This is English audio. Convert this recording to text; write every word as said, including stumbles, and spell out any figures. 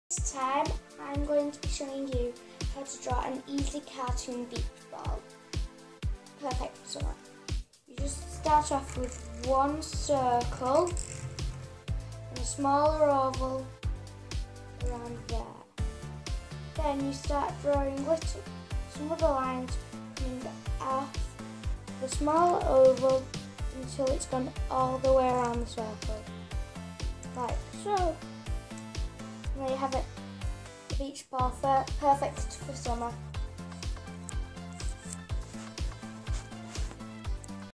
This time I'm going to be showing you how to draw an easy cartoon beach ball. Perfect for summer. You just start off with one circle and a smaller oval around there. Then you start drawing little, some other lines coming off the smaller oval until it's gone all the way around the circle, like so. And there you have it, the beach ball, perfect for summer.